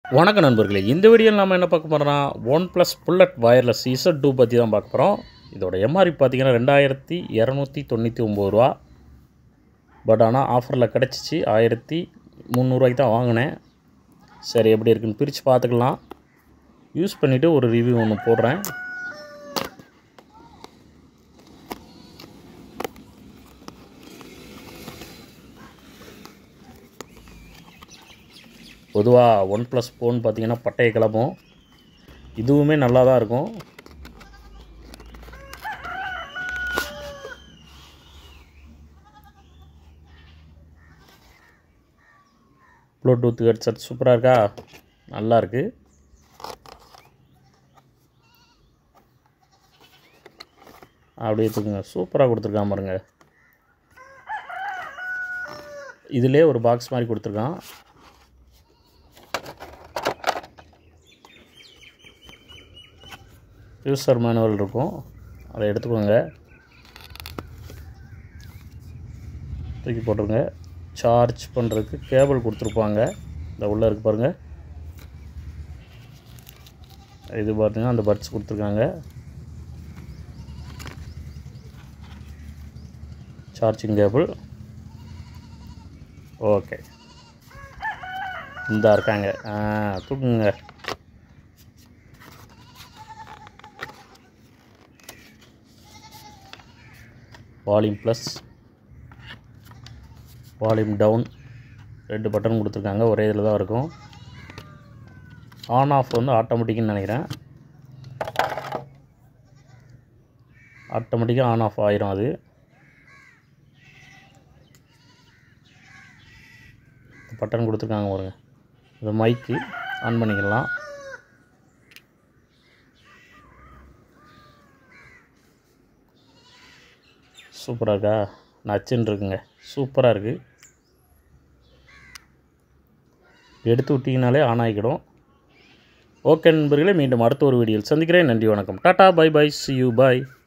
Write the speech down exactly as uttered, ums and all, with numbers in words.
வணக்கம் நண்பர்களே, இந்த வீடியோவில் நம்ம என்ன பார்க்க போகிறோம்னா OnePlus bullet wireless Z two பற்றி தான் பார்க்க போகிறோம். இதோட எம்ஆர்பி பார்த்தீங்கன்னா ரெண்டாயிரத்தி இரநூத்தி தொண்ணூற்றி ஒம்பது ரூபா. பட் ஆனால் ஆஃபரில் கிடச்சிச்சு. ஆயிரத்தி முந்நூறுவாய்க்கு தான் வாங்கினேன். சரி, எப்படி இருக்குன்னு பிரித்து பார்த்துக்கலாம். யூஸ் பண்ணிவிட்டு ஒரு ரிவ்யூ ஒன்று போடுறேன். பொதுவாக ஒன் ப்ளஸ் ஃபோன் பார்த்திங்கன்னா பட்டையை கிளம்பும். இதுவுமே நல்லா தான் இருக்கும். ப்ளூடூத் ஹெட்செட் சூப்பராக இருக்கா? நல்லா இருக்கு. அப்படியே தூக்குங்க, சூப்பராக கொடுத்துருக்கான் பாருங்க. இதிலே ஒரு பாக்ஸ் மாதிரி கொடுத்துருக்கான். யூசர் மேனுவல் இருக்கும், அதை எடுத்துக்கோங்க, தூக்கி போட்டுருங்க. சார்ஜ் பண்ணுறதுக்கு கேபிள் கொடுத்துருப்பாங்க. இந்த உள்ளே இருக்குது பாருங்கள். இது பார்த்திங்கன்னா அந்த பட்ஸ் கொடுத்துருக்காங்க. Charging cable okay. இந்த இருக்காங்க, தூக்குங்க. வால்யூம் ப்ளஸ், வால்யூம் டவுன், ரெண்டு பட்டன் கொடுத்துருக்காங்க. ஒரே இதில் தான் இருக்கும். ஆன் ஆஃப் வந்து ஆட்டோமேட்டிக்குன்னு நினைக்கிறேன். ஆட்டோமேட்டிக்காக ஆன் ஆஃப் ஆயிரும். அது பட்டன் கொடுத்துருக்காங்க பாருங்க. இது மைக்கு ஆன் பண்ணிக்கலாம். சூப்பராக இருக்கா? நச்சுன்னு இருக்குங்க, சூப்பராக இருக்குது. எடுத்து விட்டிங்கனாலே ஆன் ஆகிக்கிடும். ஓகே நண்பர்களே, மீண்டும் அடுத்த ஒரு வீடியோவில் சந்திக்கிறேன். நன்றி, வணக்கம், tata, bye bye, see you, bye.